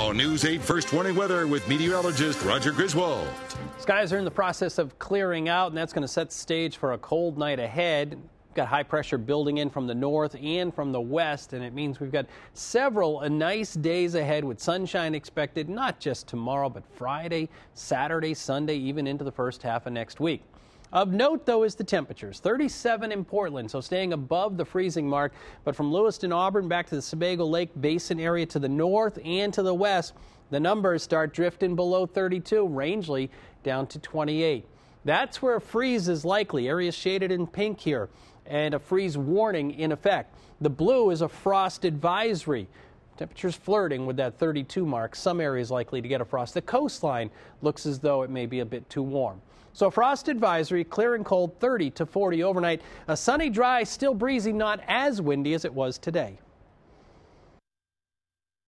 Now, News 8 First Warning Weather with meteorologist Roger Griswold. Skies are in the process of clearing out, and that's going to set the stage for a cold night ahead. We've got high pressure building in from the north and from the west, and it means we've got several nice days ahead with sunshine expected, not just tomorrow, but Friday, Saturday, Sunday, even into the first half of next week. Of note, though, is the temperatures. 37 in Portland, so staying above the freezing mark. But from Lewiston, Auburn, back to the Sebago Lake Basin area to the north and to the west, the numbers start drifting below 32, Rangeley down to 28. That's where a freeze is likely. Areas shaded in pink here, and a freeze warning in effect. The blue is a frost advisory. Temperatures flirting with that 32 mark. Some areas likely to get a frost. The coastline looks as though it may be a bit too warm. So frost advisory, clear and cold, 30 to 40 overnight. A sunny, dry, still breezy, not as windy as it was today.